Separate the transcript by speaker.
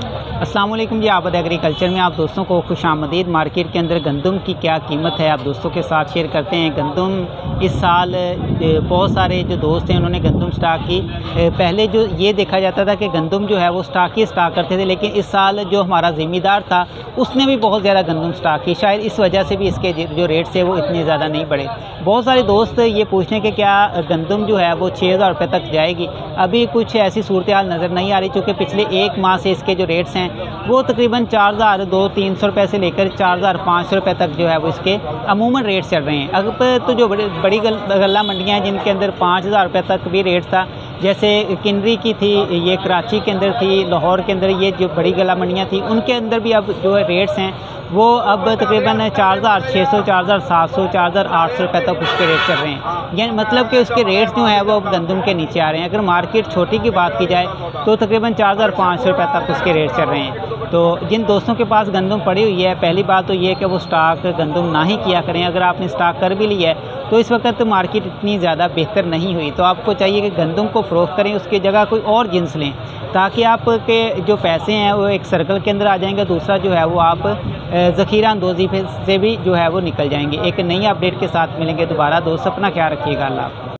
Speaker 1: अस्सलाम वालेकुम जी। आबद एग्रीकल्चर में आप दोस्तों को खुशामदीद। मार्केट के अंदर गंदम की क्या कीमत है आप दोस्तों के साथ शेयर करते हैं। गंदम इस साल बहुत सारे जो दोस्त हैं उन्होंने गंदम स्टॉक की। पहले जो ये देखा जाता था कि गंदम जो है वो स्टॉक ही स्टॉक करते थे, लेकिन इस साल जो हमारा ज़िम्मेदार था उसने भी बहुत ज़्यादा गंदम स्टॉक की। शायद इस वजह से भी इसके जो रेट्स है वो इतने ज़्यादा नहीं बढ़े। बहुत सारे दोस्त ये पूछते हैं कि क्या गंदम जो है वो 6,000 रुपये तक जाएगी। अभी कुछ ऐसी सूरत हाल नज़र नहीं आ रही, चूँकि पिछले एक माह से इसके जो रेट्स हैं वो तकरीबन 4,200-300 रुपये से लेकर 4,500 रुपये तक जो है वो इसके अमूमन रेट चल रहे हैं। अब तो जो बड़ी गल्ला मंडियाँ हैं जिनके अंदर 5,000 रुपये तक भी रेट था, जैसे किनरी की थी, ये कराची के अंदर थी, लाहौर के अंदर ये जो बड़ी गला मंडियाँ थी, उनके अंदर भी अब जो रेट्स हैं वो अब तकरीबन 4,600, 4,700, 4,800 रुपये तक उसके रेट चल रहे हैं। यानी मतलब कि उसके रेट्स जो हैं वो अब गंदम के नीचे आ रहे हैं। अगर मार्केट छोटी की बात की जाए तो तकरीबन 4,500 रुपये तक उसके रेट चल रहे हैं। तो जिन दोस्तों के पास गंदम पड़ी हुई है, पहली बात तो ये है कि वो स्टॉक गंदम ना ही किया करें। अगर आपने स्टॉक कर भी लिया है तो इस वक्त मार्केट इतनी ज़्यादा बेहतर नहीं हुई, तो आपको चाहिए कि गंदम को फ़रोख्त करें, उसकी जगह कोई और जिन्स लें, ताकि आपके जो पैसे हैं वो एक सर्कल के अंदर आ जाएंगे। दूसरा जो है वो आप ज़ख़ीरा अंदोज़ी से भी जो है वो निकल जाएंगे। एक नई अपडेट के साथ मिलेंगे दोबारा। दोस्त अपना ख्याल रखिएगा। अल्लाह हाफ़िज़।